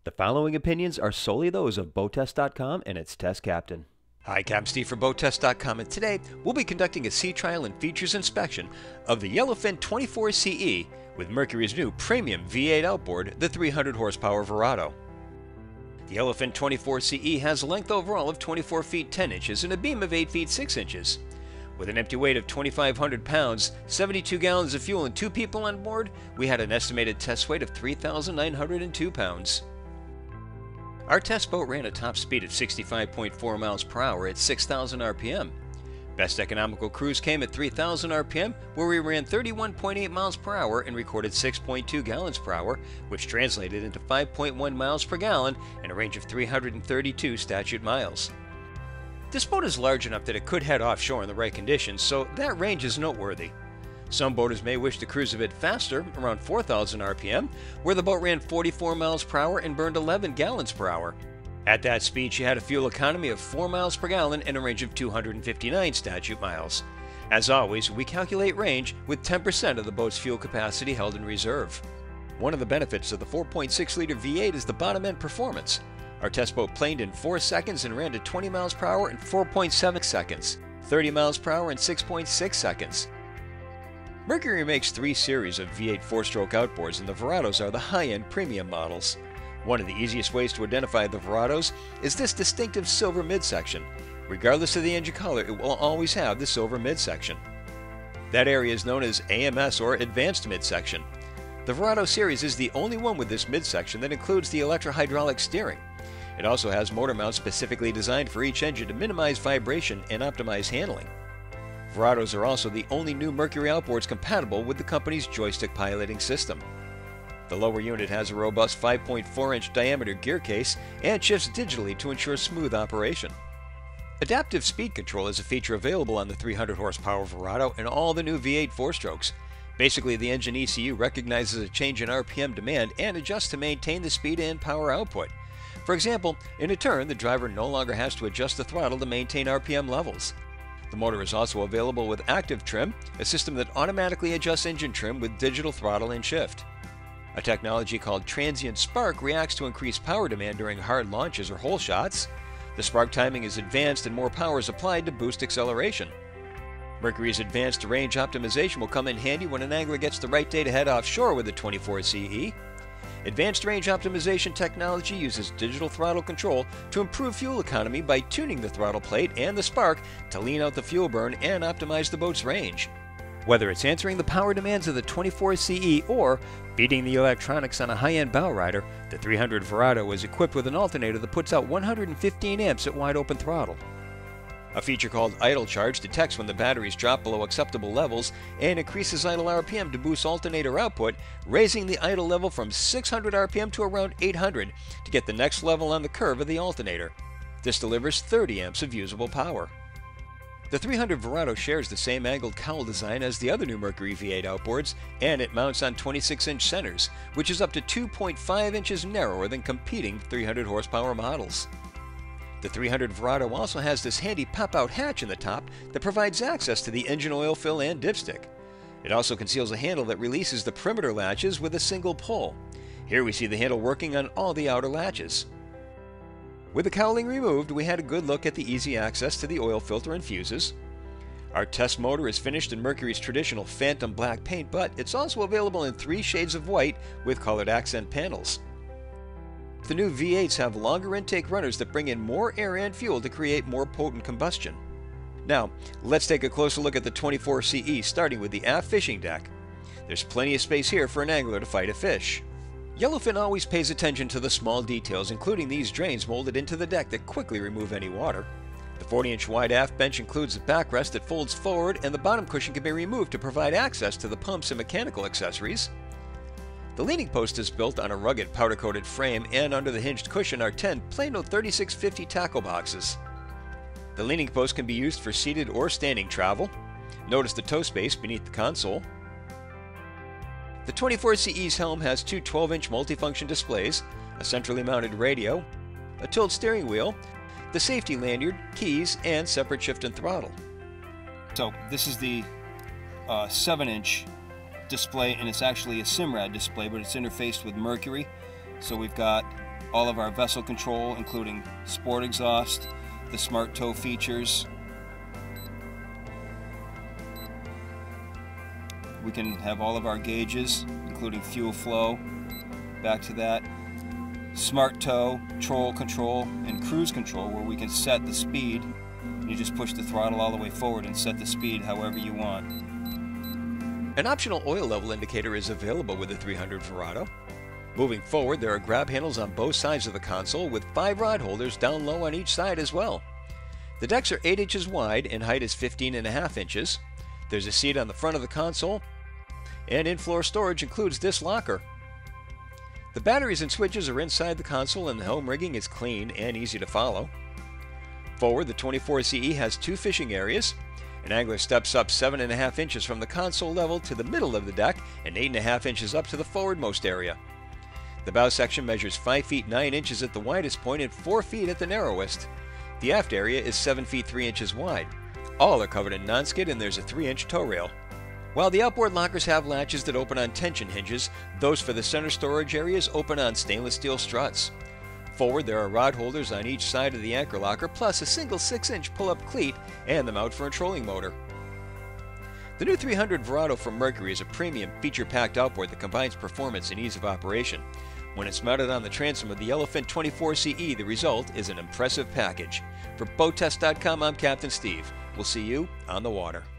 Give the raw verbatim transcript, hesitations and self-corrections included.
The following opinions are solely those of Boat Test dot com and its test captain. Hi, Captain Steve from Boat Test dot com, and today we'll be conducting a sea trial and features inspection of the Yellowfin twenty-four C E with Mercury's new premium V eight outboard, the three hundred horsepower Verado. The Yellowfin twenty-four C E has a length overall of twenty-four feet ten inches and a beam of eight feet six inches. With an empty weight of twenty-five hundred pounds, seventy-two gallons of fuel, and two people on board, we had an estimated test weight of three thousand nine hundred two pounds. Our test boat ran a top speed of sixty-five point four miles per hour at six thousand R P M. Best economical cruise came at three thousand R P M, where we ran thirty-one point eight miles per hour and recorded six point two gallons per hour, which translated into five point one miles per gallon and a range of three hundred thirty-two statute miles. This boat is large enough that it could head offshore in the right conditions, so that range is noteworthy. Some boaters may wish to cruise a bit faster, around four thousand R P M, where the boat ran forty-four miles per hour and burned eleven gallons per hour. At that speed, she had a fuel economy of four miles per gallon and a range of two hundred fifty-nine statute miles. As always, we calculate range with ten percent of the boat's fuel capacity held in reserve. One of the benefits of the four point six liter V eight is the bottom-end performance. Our test boat planed in four seconds and ran to twenty miles per hour in four point seven seconds, thirty miles per hour in six point six seconds. Mercury makes three series of V eight four-stroke outboards, and the Verados are the high-end premium models. One of the easiest ways to identify the Verados is this distinctive silver midsection. Regardless of the engine color, it will always have the silver midsection. That area is known as A M S, or Advanced Midsection. The Verado series is the only one with this midsection that includes the electro-hydraulic steering. It also has motor mounts specifically designed for each engine to minimize vibration and optimize handling. Verados are also the only new Mercury outboards compatible with the company's joystick piloting system. The lower unit has a robust five point four inch diameter gear case and shifts digitally to ensure smooth operation. Adaptive speed control is a feature available on the three hundred horsepower Verado and all the new V eight four-strokes. Basically, the engine E C U recognizes a change in R P M demand and adjusts to maintain the speed and power output. For example, in a turn, the driver no longer has to adjust the throttle to maintain R P M levels. The motor is also available with active trim, a system that automatically adjusts engine trim with digital throttle and shift. A technology called transient spark reacts to increased power demand during hard launches or hole shots. The spark timing is advanced and more power is applied to boost acceleration. Mercury's advanced range optimization will come in handy when an angler gets the right day to head offshore with the twenty-four C E. Advanced range optimization technology uses digital throttle control to improve fuel economy by tuning the throttle plate and the spark to lean out the fuel burn and optimize the boat's range. Whether it's answering the power demands of the twenty-four C E or beating the electronics on a high-end bow rider, the three hundred Verado is equipped with an alternator that puts out one hundred fifteen amps at wide open throttle. A feature called idle charge detects when the batteries drop below acceptable levels and increases idle R P M to boost alternator output, raising the idle level from six hundred R P M to around eight hundred to get the next level on the curve of the alternator. This delivers thirty amps of usable power. The three hundred Verado shares the same angled cowl design as the other new Mercury V eight outboards, and it mounts on twenty-six inch centers, which is up to two point five inches narrower than competing three hundred horsepower models. The three hundred Verado also has this handy pop-out hatch in the top that provides access to the engine oil fill and dipstick. It also conceals a handle that releases the perimeter latches with a single pull. Here we see the handle working on all the outer latches. With the cowling removed, we had a good look at the easy access to the oil filter and fuses. Our test motor is finished in Mercury's traditional phantom black paint, but it's also available in three shades of white with colored accent panels. The new V eights have longer intake runners that bring in more air and fuel to create more potent combustion. Now, let's take a closer look at the twenty-four C E, starting with the aft fishing deck. There's plenty of space here for an angler to fight a fish. Yellowfin always pays attention to the small details, including these drains molded into the deck that quickly remove any water. The forty inch wide aft bench includes a backrest that folds forward, and the bottom cushion can be removed to provide access to the pumps and mechanical accessories. The leaning post is built on a rugged powder-coated frame, and under the hinged cushion are ten Plano thirty-six fifty tackle boxes. The leaning post can be used for seated or standing travel. Notice the toe space beneath the console. The twenty-four C E's helm has two twelve inch multifunction displays, a centrally mounted radio, a tilt steering wheel, the safety lanyard, keys, and separate shift and throttle. So this is the uh, seven inch display, and it's actually a SIMRAD display, but it's interfaced with Mercury. So we've got all of our vessel control, including sport exhaust, the smart tow features. We can have all of our gauges, including fuel flow, back to that. Smart tow, troll control, and cruise control, where we can set the speed. You just push the throttle all the way forward and set the speed however you want. An optional oil level indicator is available with the three hundred Verado. Moving forward, there are grab handles on both sides of the console with five rod holders down low on each side as well. The decks are eight inches wide and height is fifteen and a half inches. There's a seat on the front of the console, and in-floor storage includes this locker. The batteries and switches are inside the console, and the helm rigging is clean and easy to follow. Forward, the twenty-four C E has two fishing areas. An angler steps up seven and a half inches from the console level to the middle of the deck and eight and a half inches up to the forwardmost area. The bow section measures five feet nine inches at the widest point and four feet at the narrowest. The aft area is seven feet three inches wide. All are covered in non-skid, and there's a three inch tow rail. While the outboard lockers have latches that open on tension hinges, those for the center storage areas open on stainless steel struts. Forward, there are rod holders on each side of the anchor locker, plus a single six inch pull-up cleat and the mount for a trolling motor. The new three hundred Verado from Mercury is a premium, feature-packed outboard that combines performance and ease of operation. When it's mounted on the transom of the Yellowfin twenty-four C E, the result is an impressive package. For Boat Test dot com, I'm Captain Steve. We'll see you on the water.